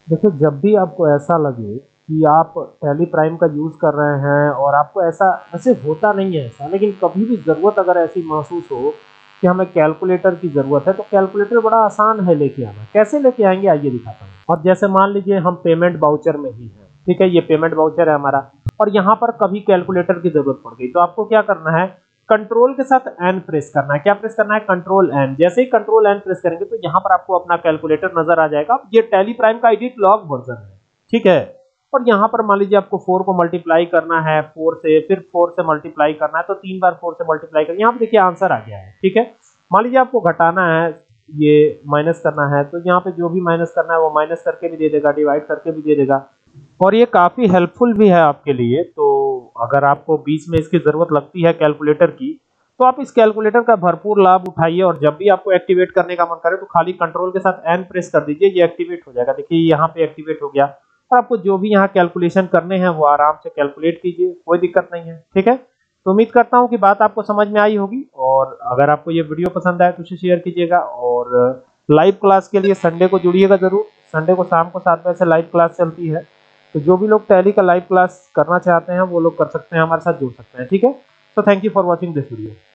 देखिए, जब भी आपको ऐसा लगे कि आप टैली प्राइम का यूज़ कर रहे हैं और आपको ऐसा वैसे होता नहीं है ऐसा, लेकिन कभी भी ज़रूरत अगर ऐसी महसूस हो कि हमें कैलकुलेटर की ज़रूरत है, तो कैलकुलेटर बड़ा आसान है लेके आना। कैसे लेके आएँगे आइए दिखाता हूँ। और जैसे मान लीजिए हम पेमेंट वाउचर में ही हैं, ठीक है? ये पेमेंट वाउचर है हमारा और यहाँ पर कभी कैलकुलेटर की ज़रूरत पड़ गई, तो आपको क्या करना है, कंट्रोल के साथ एन प्रेस करना है। क्या प्रेस करना है? Control N. जैसे ही कंट्रोल एन प्रेस करेंगे तो यहाँ पर आपको अपना कैलकुलेटर नजर आ जाएगा। ये टैली प्राइम का एडिट लॉग वर्जन है, ठीक है? और यहाँ पर मान लीजिए आपको 4 को मल्टीप्लाई करना है 4 से, फिर 4 से मल्टीप्लाई करना है, तो 3 बार 4 से मल्टीप्लाई करें। यहाँ पे देखिए आंसर आ गया है, ठीक है? मान लीजिए आपको घटाना है, ये माइनस करना है, तो यहाँ पे जो भी माइनस करना है वो माइनस करके भी दे देगा, डिवाइड करके भी दे देगा। और ये काफ़ी हेल्पफुल भी है आपके लिए। तो अगर आपको बीच में इसकी ज़रूरत लगती है कैलकुलेटर की, तो आप इस कैलकुलेटर का भरपूर लाभ उठाइए और जब भी आपको एक्टिवेट करने का मन करे तो खाली कंट्रोल के साथ एन प्रेस कर दीजिए, ये एक्टिवेट हो जाएगा। देखिए यहाँ पे एक्टिवेट हो गया और आपको जो भी यहाँ कैलकुलेशन करने हैं वो आराम से कैलकुलेट कीजिए, कोई दिक्कत नहीं है, ठीक है? तो उम्मीद करता हूँ कि बात आपको समझ में आई होगी और अगर आपको ये वीडियो पसंद आए तो इसे शेयर कीजिएगा और लाइव क्लास के लिए संडे को जुड़िएगा ज़रूर। संडे को शाम को 7 बजे से लाइव क्लास चलती है। तो जो भी लोग टैली का लाइव क्लास करना चाहते हैं वो लोग कर सकते हैं, हमारे साथ जुड़ सकते हैं, ठीक है? तो thank you for watching this video.